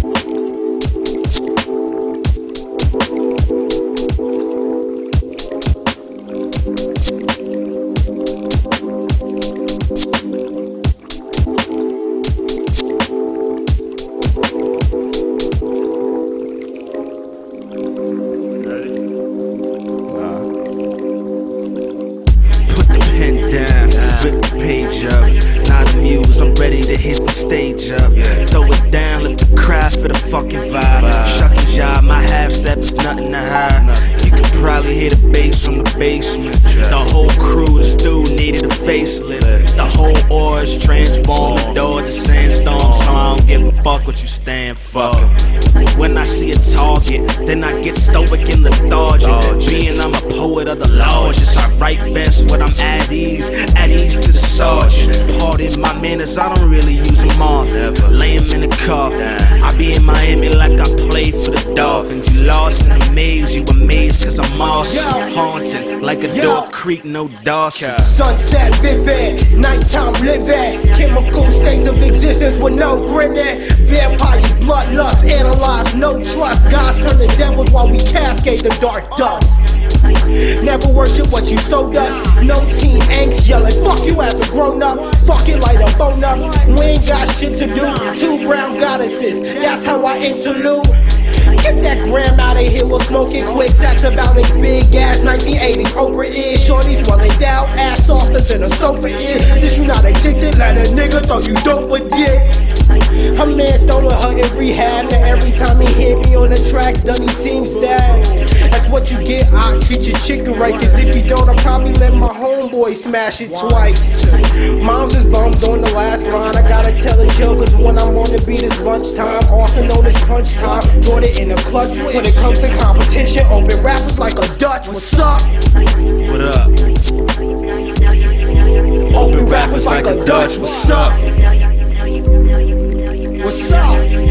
Page up, not amused, I'm ready to hit the stage up. Throw it down, let the crowd for the fucking vibe. Shuck and jive, my half step is nothing to hide. You can probably hear the bass from the basement. The whole crew, the stew needed a facelift. The whole aura is transformed, the door to sandstorm. So I don't give a fuck what you stand for. When I see a target, then I get stoic and lethargic. Being I'm a poet of the largest, I write best when I'm at ease to the sergeant. Pardon my manners, I don't really use them off. Lay him in a coffin. I be in Miami like I play for the Dolphins. You lost in the maze, you amazed cause I'm awesome. Haunting like a Door Creek, no Dawson. Sunset vivid, nighttime living. Chemical states of existence with no grinning. Vampires, bloodlust, analyze, no trust. Gods turn to devils while we cascade the dark dust. Never worship what you sold us. No teen angst yelling, fuck you as a grown up. Fuck it, light a bone up. We ain't got shit to do. Two brown goddesses, that's how I interlude. Get that gram out of here, we'll smoke it quick. Sacks about his big ass 1980s. Oprah is, shorties rolling down, ass softer than a sofa is. Since you not addicted, let a nigga thought you dope with dick. A man stolen her in rehab. Now every time he hear me on the track, done he seems sad. That's what you get, I treat your chicken right. Cause if you don't, I'll probably let my homeboy smash it twice. Moms is bummed on the last line. I gotta tell a joke cause when I'm on the beat it's lunchtime. Also known as crunch time. Jordan in the clutch. When it comes to competition, open rappers like a Dutch. What's up? What up? Open rappers like a Dutch. What's up? What's up?